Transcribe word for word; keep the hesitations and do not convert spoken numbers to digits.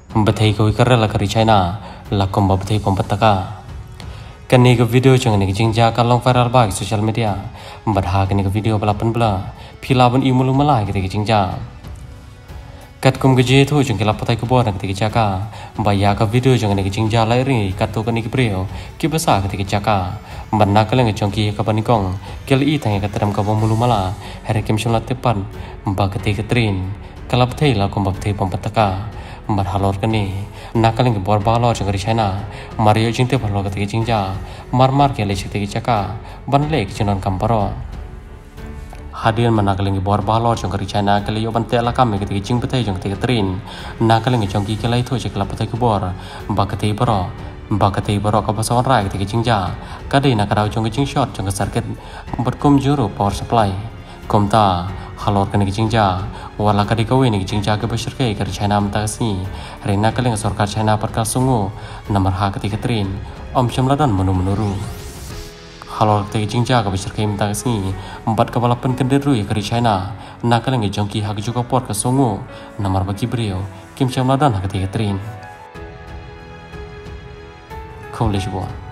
Bathai ko ikarela kari China lakom bathai pompataka kani ke video jang ni jingja kalong viral ba social media badha kani ke video balapan bla philaban imulu malai ke jingja kat kum geje thu jang kala patai ko bor ke jaka baya ka video jang ni jingja lai ri kat to kani ke breo ki basa ke jaka banna kaleng jang ki ka panikong kel i thang ka tram ka bomulu mala here kim shula tepan ba ke ke trin kala patai lakom bathai pompataka marhalor kani nakaling ke bor balor jang ri China mario jingte balo ke jingja mar mar ke le chite ke chaka ban le ke chinon kamparo hadian manakaling ke bor balor jang ri China ke le yo ban te la kam ke jing patai jang te trin nakaling jang ki ke lai tho je kala patai ke bor ba ke te baro ba ke te baro ka bason rai ke jingja ka de nakarau jang ke jing shot jang ke sarket bat kum juru power supply komta halor kani jingja wala kadi kawe ni jingja ke besar ke kari China mentasi rena kaleng sorkar China perkal sungu nomor ha ketika trin om syamladan menu menuru halor kati jingja ke besar ke mentasi empat kepala penkenderu kari China nakaleng jongki hak juga por ke sungu nomor bagi beliau kim syamladan ha ketika trin kau leshwa